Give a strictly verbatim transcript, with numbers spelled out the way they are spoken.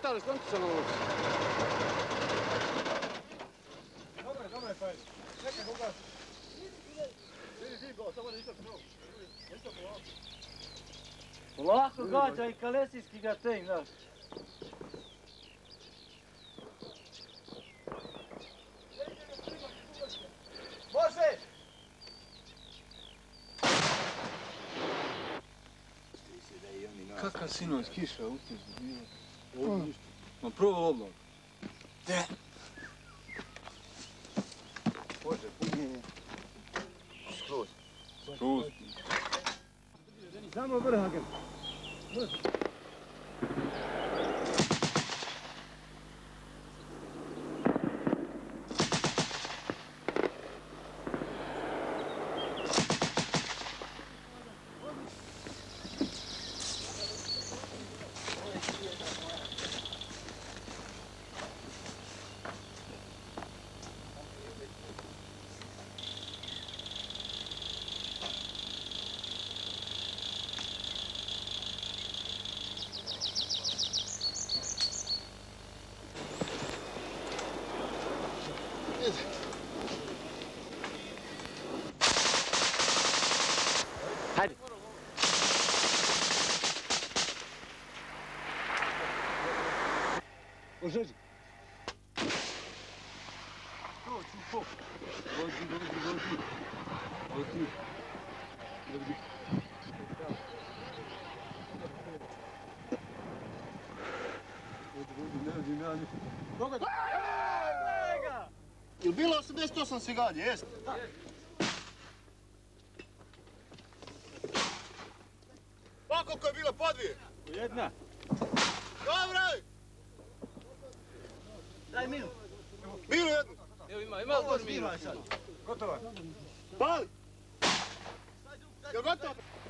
Portali, sklonite se na ovo. Dobre, dobre, pa je. Čekaj, Boga. Vidi, vidi, go, samo nisam prvo. Nisam prvo. Polako gađa i kalesijski ga tej, znaš. Može! Kakav sinoć kiša utježu bila? Ovdje ništa. Ma prvo oblak. Gdje? Može, punjenje. Skroz. Skroz. Samo vrhagen. Hajde. Ožeđi. To ću po. Dođi, dođi, dođi. Dođi. Dođi. Ne vidim ja ništa. Događaj. Jel bilo osamdeset osam sigalje, jest? Pa koliko je bilo? Po dvije? Jedna. Dobro! Daj minu. Bilo jednu. Evo ima, ima odbor minu. Gotovo. Pali! Jel gotovo?